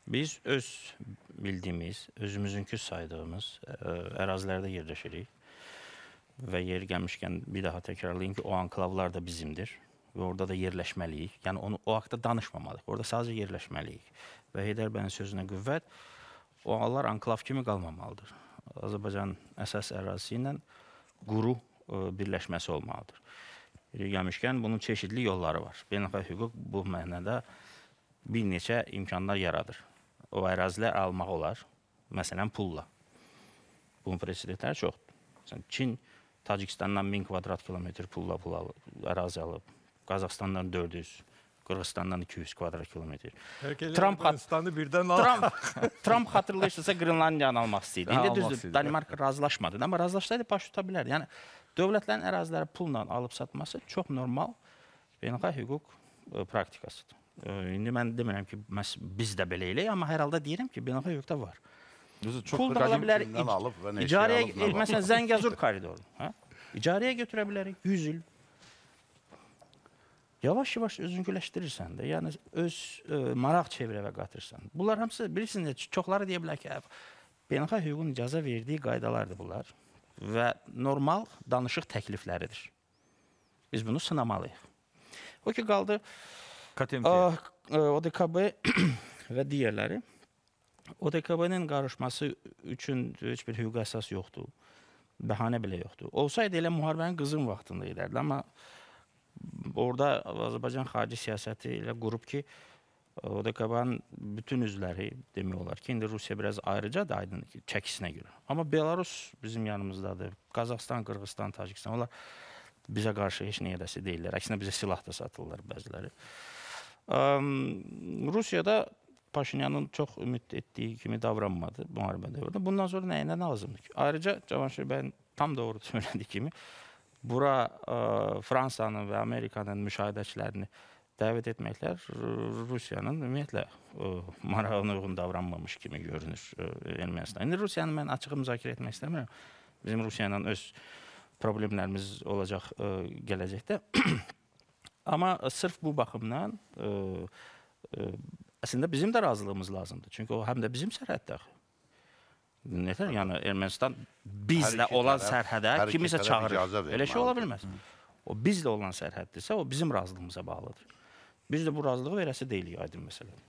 Biz öz bildiyimiz, özümüzünkü saydığımız ərazilərdə yerləşirik. Və yeri gəlmişkən bir daha təkrarlayayım ki, o anklavlar da bizimdir. Və orada da yerləşməliyik. Yəni o haqda danışmamalıyıq. Orada sadəcə yerləşməliyik. Və Heydər bəyin sözünə qüvvət, o anlar anklav kimi qalmamalıdır. Azərbaycanın əsas ərazisi ilə quru birləşməsi olmalıdır. Yeri gəlmişkən bunun çeşidli yolları var. Beynəlxalq hüquq bu mənada bir neçə imkanlar yaradır. O ərazilər almaq olar. Məsələn, pulla. Bunun presidentləri çoxdur. Çin Tacikistandan 1000 kvadrat kilometr pulla ərazi alıb. Qazaxstandan 400, Qırğızstandan 200 kvadrat kilometr. Trump xatırlayırsa Qrinlandiyanı almaq istəyirdi. İndi düzdür, Danimarka razılaşmadı. Amma razılaşsaydı baş tuta bilərdi. Yəni, dövlətlərin əraziləri pulla alıb satması çox normal beynəlxalq hüquq praktikasıdır. İndi mən demirəm ki, biz də belə eləyik, amma hər halda deyirəm ki, beynəlxalq hüquqda var. Pul da ala bilərik, məsələn, Zəngəzur koridoru. İcarəyə götürə bilərik, 100 il. Yavaş-yavaş özünküləşdirirsən də, yəni öz maraq çevrəvə qatırsan. Bunlar hamısı, bilirsiniz, çoxları deyə bilər ki, beynəlxalq hüququn icazə verdiyi qaydalardır bunlar və normal danışıq təklifləridir. Biz bunu sınamalıyıq. O ki, qaldı ODKB və digərləri. ODKB-nin qarışması üçün heç bir hüquq əsas yoxdur. Bəhanə belə yoxdur. Olsaydı elə müharibənin qızğın vaxtında edərdi. Amma orada Azərbaycan xarici siyasəti ilə qurub ki, ODKB-nin bütün üzvləri demək olar ki, indi Rusiya biraz ayrıcadır aydın çəkisinə görə. Amma Belarus bizim yanımızdadır. Qazaxstan, Qırğızstan, Tacikistan, onlar bizə qarşı heç nə edəsi deyirlər. Əksinə bizə silah da satırlar bəziləri. Rusiyada Paşinyanın çox ümid etdiyi kimi davranmadı müharibə dövründə. Bundan sonra nəyinə lazımdır ki? Ayrıca Cavanşir bəyin tam doğru söylədiyi kimi bura Fransanın və Amerikanın müşahidəçilərini dəvət etməklər Rusiyanın ümumiyyətlə marağına uyğun davranmamış kimi görünür Ermənistan. İndi Rusiyanı mən açıq müzakirə etmək istəmirəm. Bizim Rusiya ilə öz problemlərimiz olacaq gələcəkdə. Amma sırf bu baxımdan əslində bizim də razılığımız lazımdır. Çünki o həm də bizim sərhəddə. Yəni Ermənistan bizlə olan sərhədə kimisə çağırır. Elə şey ola bilməz. O bizlə olan sərhəddirsə, o bizim razılığımıza bağlıdır. Biz də bu razılığı verəsi deyilik, aydın məsələ.